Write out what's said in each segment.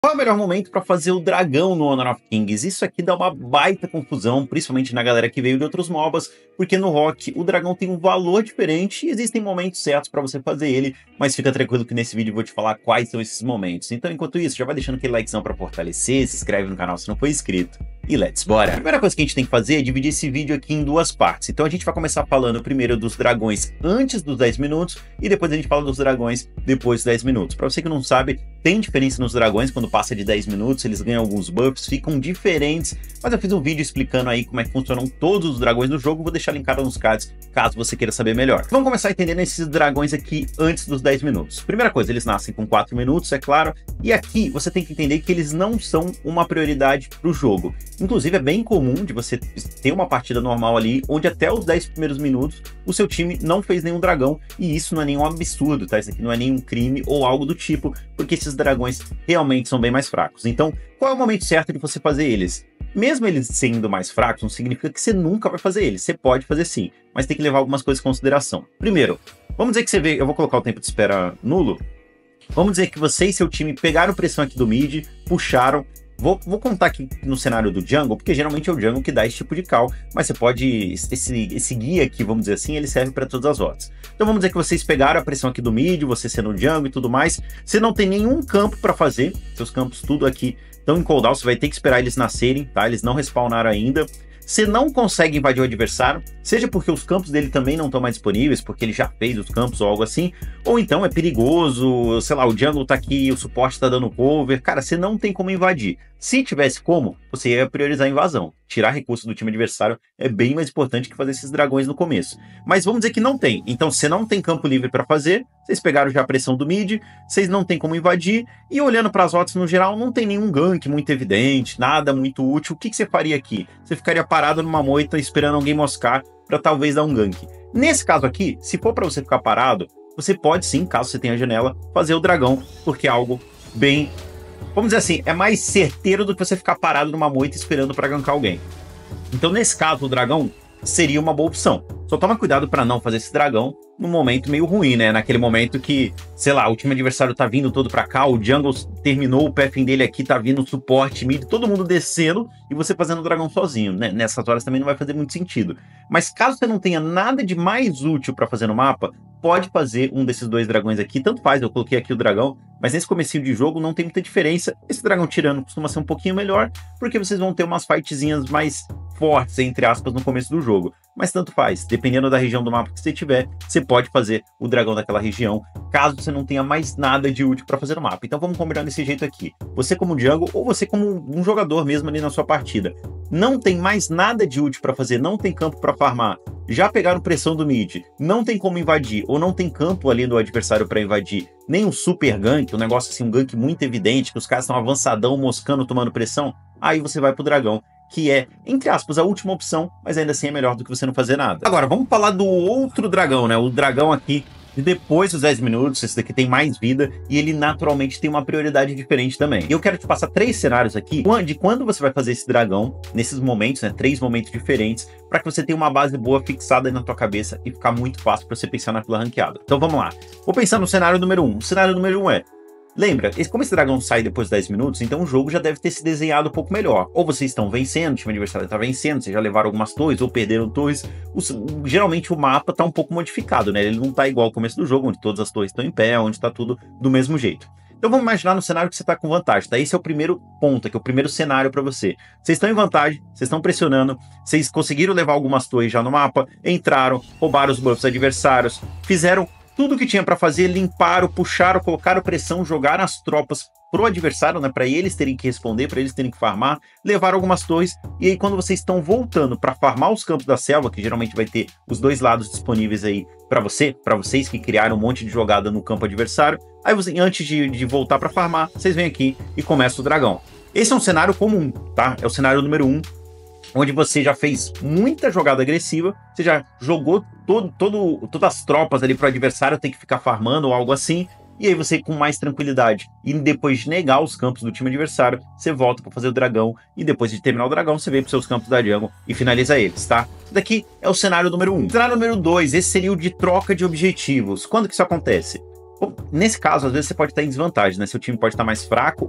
Qual é o melhor momento para fazer o dragão no Honor of Kings? Isso aqui dá uma baita confusão, principalmente na galera que veio de outros MOBAs, porque no Rock o dragão tem um valor diferente e existem momentos certos para você fazer ele, mas fica tranquilo que nesse vídeo eu vou te falar quais são esses momentos. Então, enquanto isso, já vai deixando aquele likezão para fortalecer, se inscreve no canal se não for inscrito. E let's bora! A primeira coisa que a gente tem que fazer é dividir esse vídeo aqui em duas partes. Então a gente vai começar falando primeiro dos dragões antes dos 10 minutos e depois a gente fala dos dragões depois dos 10 minutos. Para você que não sabe, tem diferença nos dragões quando passa de 10 minutos, eles ganham alguns buffs, ficam diferentes, mas eu fiz um vídeo explicando aí como é que funcionam todos os dragões do jogo, vou deixar linkado nos cards caso você queira saber melhor. Vamos começar entendendo esses dragões aqui antes dos 10 minutos. Primeira coisa, eles nascem com 4 minutos, é claro, e aqui você tem que entender que eles não são uma prioridade para o jogo. Inclusive é bem comum de você ter uma partida normal ali, onde até os 10 primeiros minutos o seu time não fez nenhum dragão, e isso não é nenhum absurdo, tá? Isso aqui não é nenhum crime ou algo do tipo, porque esses dragões realmente são bem mais fracos. Então, qual é o momento certo de você fazer eles? Mesmo eles sendo mais fracos, não significa que você nunca vai fazer eles. Você pode fazer sim, mas tem que levar algumas coisas em consideração. Primeiro, vamos dizer que você vê... Eu vou colocar o tempo de espera nulo. Vamos dizer que você e seu time pegaram pressão aqui do mid, puxaram... Vou contar aqui no cenário do jungle, porque geralmente é o jungle que dá esse tipo de call, mas você pode... Esse guia aqui, vamos dizer assim, ele serve para todas as rotas. Então vamos dizer que vocês pegaram a pressão aqui do mid, você sendo o jungle e tudo mais, você não tem nenhum campo para fazer, seus campos tudo aqui estão em cooldown, você vai ter que esperar eles nascerem, tá? Eles não respawnaram ainda. Você não consegue invadir o adversário, seja porque os campos dele também não estão mais disponíveis, porque ele já fez os campos ou algo assim, ou então é perigoso, sei lá, o jungle tá aqui, o suporte tá dando cover, cara, você não tem como invadir. Se tivesse como, você ia priorizar a invasão. Tirar recursos do time adversário é bem mais importante que fazer esses dragões no começo. Mas vamos dizer que não tem. Então, você não tem campo livre para fazer, vocês pegaram já a pressão do mid, vocês não tem como invadir, e olhando para as rotas no geral, não tem nenhum gank muito evidente, nada muito útil. O que você faria aqui? Você ficaria parado numa moita esperando alguém moscar para talvez dar um gank. Nesse caso aqui, se for para você ficar parado, você pode sim, caso você tenha janela, fazer o dragão, porque é algo bem... Vamos dizer assim, é mais certeiro do que você ficar parado numa moita esperando para gankar alguém. Então, nesse caso, o dragão seria uma boa opção. Só toma cuidado para não fazer esse dragão num momento meio ruim, né? Naquele momento que, sei lá, o time adversário tá vindo todo para cá, o jungle terminou o pathing dele aqui, tá vindo suporte, mid, todo mundo descendo e você fazendo o dragão sozinho, né? Nessas horas também não vai fazer muito sentido. Mas caso você não tenha nada de mais útil para fazer no mapa, pode fazer um desses dois dragões aqui, tanto faz, eu coloquei aqui o dragão, mas nesse comecinho de jogo não tem muita diferença. Esse dragão tirando costuma ser um pouquinho melhor, porque vocês vão ter umas fightzinhas mais fortes, entre aspas, no começo do jogo. Mas tanto faz, dependendo da região do mapa que você tiver, você pode fazer o dragão daquela região, caso você não tenha mais nada de útil para fazer no mapa. Então vamos combinar desse jeito aqui. Você como jungle, ou você como um jogador mesmo ali na sua partida, não tem mais nada de útil para fazer, não tem campo para farmar, já pegaram pressão do mid, não tem como invadir, ou não tem campo ali do adversário para invadir, nem um super gank, um negócio assim, um gank muito evidente, que os caras estão avançadão, moscando, tomando pressão, aí você vai pro dragão, que é, entre aspas, a última opção, mas ainda assim é melhor do que você não fazer nada. Agora, vamos falar do outro dragão, né? O dragão aqui, depois dos 10 minutos, esse daqui tem mais vida, e ele naturalmente tem uma prioridade diferente também. E eu quero te passar 3 cenários aqui, de quando você vai fazer esse dragão, nesses momentos, né? 3 momentos diferentes, para que você tenha uma base boa fixada aí na tua cabeça e ficar muito fácil para você pensar na fila ranqueada. Então vamos lá. Vou pensar no cenário número 1. O cenário número 1 é... Lembra, como esse dragão sai depois de 10 minutos, então o jogo já deve ter se desenhado um pouco melhor. Ou vocês estão vencendo, o time adversário está vencendo, vocês já levaram algumas torres ou perderam torres. Geralmente o mapa está um pouco modificado, né? Ele não está igual ao começo do jogo, onde todas as torres estão em pé, onde está tudo do mesmo jeito. Então vamos imaginar no cenário que você está com vantagem, tá? Esse é o primeiro ponto, aqui é o primeiro cenário para você. Vocês estão em vantagem, vocês estão pressionando, vocês conseguiram levar algumas torres já no mapa, entraram, roubaram os buffs adversários, fizeram tudo que tinha para fazer, limparam, puxaram, colocaram pressão, jogaram as tropas pro adversário, né, para eles terem que responder, para eles terem que farmar, levaram algumas torres, e aí quando vocês estão voltando para farmar os campos da selva, que geralmente vai ter os dois lados disponíveis aí para vocês que criaram um monte de jogada no campo adversário, aí você, antes de voltar para farmar, vocês vêm aqui e começa o dragão. Esse é um cenário comum, tá? É o cenário número 1, onde você já fez muita jogada agressiva, você já jogou todas as tropas ali para o adversário ter que ficar farmando ou algo assim, e aí você com mais tranquilidade, e depois de negar os campos do time adversário, você volta para fazer o dragão, e depois de terminar o dragão, você vem para os seus campos da jungle e finaliza eles, tá? Isso daqui é o cenário número 1. Cenário número 2, esse seria o de troca de objetivos. Quando que isso acontece? Bom, nesse caso, às vezes você pode estar em desvantagem, né? Seu time pode estar mais fraco,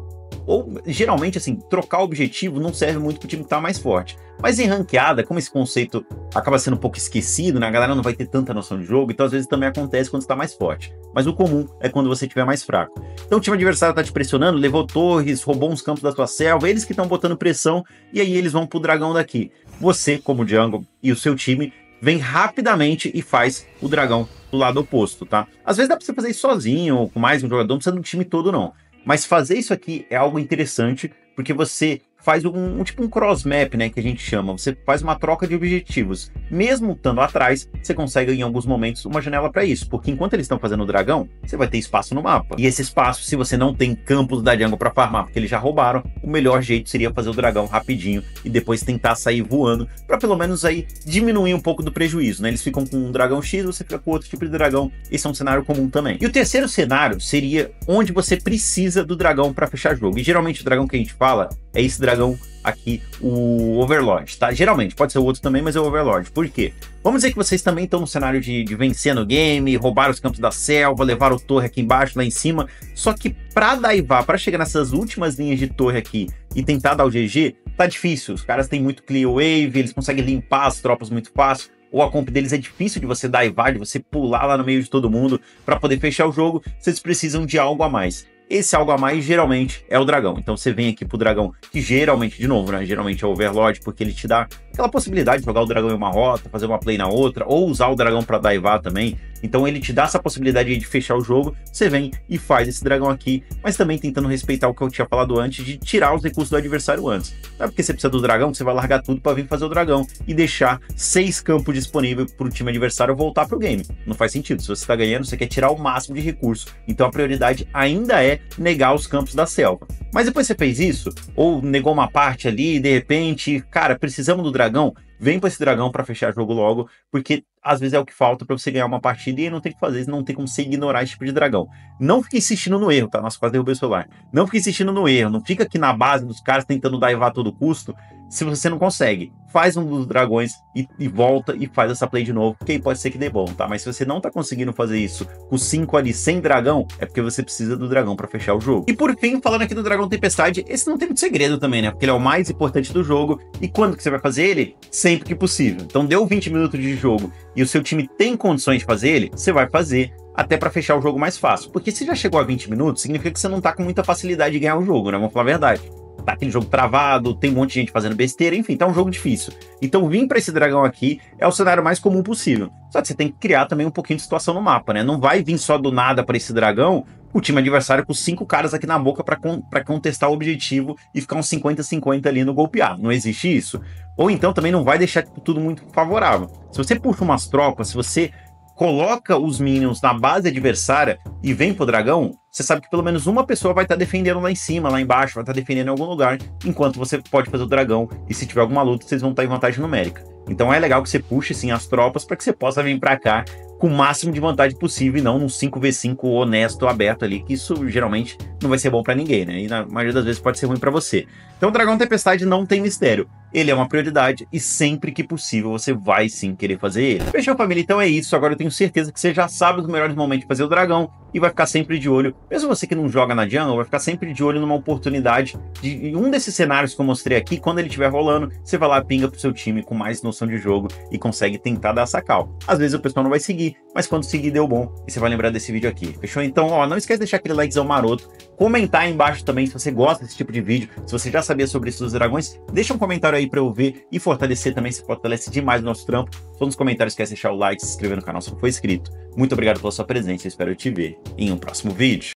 Ou, geralmente, assim, trocar o objetivo não serve muito pro time que tá mais forte. Mas em ranqueada, como esse conceito acaba sendo um pouco esquecido, né? A galera não vai ter tanta noção de jogo, então às vezes também acontece quando você tá mais forte. Mas o comum é quando você estiver mais fraco. Então o time adversário tá te pressionando, levou torres, roubou uns campos da sua selva, eles que estão botando pressão, e aí eles vão pro dragão daqui. Você, como jungle, e o seu time vem rapidamente e faz o dragão do lado oposto, tá? Às vezes dá pra você fazer isso sozinho, ou com mais um jogador, não precisa do time todo não. Mas fazer isso aqui é algo interessante, porque você faz tipo um cross map, né, que a gente chama. Você faz uma troca de objetivos. Mesmo estando atrás, você consegue em alguns momentos uma janela para isso, porque enquanto eles estão fazendo o dragão, você vai ter espaço no mapa. E esse espaço, se você não tem campos da jungle para farmar, porque eles já roubaram, o melhor jeito seria fazer o dragão rapidinho e depois tentar sair voando, para pelo menos aí diminuir um pouco do prejuízo, né? Eles ficam com um dragão X, você fica com outro tipo de dragão. Esse é um cenário comum também. E o terceiro cenário seria onde você precisa do dragão para fechar jogo. E geralmente o dragão que a gente fala é esse dragão aqui, o Overlord, tá? Geralmente, pode ser o outro também, mas é o Overlord. Por quê? Vamos dizer que vocês também estão no cenário de vencer no game, roubar os campos da selva, levar o torre aqui embaixo, lá em cima. Só que pra daivar, pra chegar nessas últimas linhas de torre aqui e tentar dar o GG, tá difícil. Os caras têm muito clear wave, eles conseguem limpar as tropas muito fácil. Ou a comp deles é difícil de você daivar, de você pular lá no meio de todo mundo pra poder fechar o jogo. Vocês precisam de algo a mais. Esse algo a mais, geralmente, é o dragão. Então você vem aqui pro dragão, que geralmente, de novo, né? Geralmente é o Overlord, porque ele te dá aquela possibilidade de jogar o dragão em uma rota, fazer uma play na outra, ou usar o dragão pra daivar também. Então ele te dá essa possibilidade de fechar o jogo, você vem e faz esse dragão aqui, mas também tentando respeitar o que eu tinha falado antes, de tirar os recursos do adversário antes. Não é porque você precisa do dragão que você vai largar tudo pra vir fazer o dragão e deixar 6 campos disponíveis pro time adversário voltar pro game. Não faz sentido. Se você tá ganhando, você quer tirar o máximo de recurso. Então a prioridade ainda é negar os campos da selva. Mas depois você fez isso, ou negou uma parte ali, e de repente, cara, precisamos do dragão, vem pra esse dragão pra fechar o jogo logo, porque às vezes é o que falta pra você ganhar uma partida e não tem o que fazer, não tem como você ignorar esse tipo de dragão. Não fique insistindo no erro, tá? Nossa, quase derrubei o celular. Não fique insistindo no erro, não fica aqui na base dos caras tentando daivar a todo custo, se você não consegue. Faz um dos dragões e volta e faz essa play de novo, porque aí pode ser que dê bom, tá? Mas se você não tá conseguindo fazer isso com 5 ali sem dragão, é porque você precisa do dragão pra fechar o jogo. E por fim, falando aqui do dragão tempestade, esse não tem muito segredo também, né? Porque ele é o mais importante do jogo, e quando que você vai fazer ele? Sempre que possível. Então deu 20 minutos de jogo e o seu time tem condições de fazer ele, você vai fazer até pra fechar o jogo mais fácil. Porque se já chegou a 20 minutos, significa que você não tá com muita facilidade de ganhar o jogo, né? Vamos falar a verdade. Tá aquele jogo travado, tem um monte de gente fazendo besteira, enfim, tá um jogo difícil. Então vir pra esse dragão aqui é o cenário mais comum possível. Só que você tem que criar também um pouquinho de situação no mapa, né? Não vai vir só do nada pra esse dragão o time adversário com 5 caras aqui na boca pra contestar o objetivo e ficar uns 50-50 ali no golpear. Não existe isso. Ou então também não vai deixar tudo muito favorável. Se você puxa umas tropas, se você coloca os minions na base adversária e vem pro dragão, você sabe que pelo menos uma pessoa vai estar defendendo lá em cima, lá embaixo, vai estar defendendo em algum lugar, enquanto você pode fazer o dragão, e se tiver alguma luta, vocês vão estar em vantagem numérica. Então é legal que você puxe sim as tropas para que você possa vir para cá com o máximo de vantagem possível e não num 5v5 honesto, aberto ali, que isso geralmente não vai ser bom para ninguém, né? E na maioria das vezes pode ser ruim para você. Então o Dragão Tempestade não tem mistério. Ele é uma prioridade e sempre que possível você vai sim querer fazer ele. Fechou, família? Então é isso. Agora eu tenho certeza que você já sabe os melhores momentos de fazer o dragão e vai ficar sempre de olho. Mesmo você que não joga na jungle, vai ficar sempre de olho numa oportunidade de um desses cenários que eu mostrei aqui. Quando ele estiver rolando, você vai lá, pinga pro seu time com mais noção de jogo e consegue tentar dar essa cal. Às vezes o pessoal não vai seguir, mas quando seguir deu bom e você vai lembrar desse vídeo aqui. Fechou? Então, ó, não esquece de deixar aquele likezão maroto, comentar aí embaixo também se você gosta desse tipo de vídeo, se você já sabia sobre isso dos dragões, deixa um comentário aí pra eu ver e fortalecer também, se fortalece demais o nosso trampo. Só nos comentários esquece de deixar o like, se inscrever no canal se não for inscrito. Muito obrigado pela sua presença, eu espero te ver em um próximo vídeo.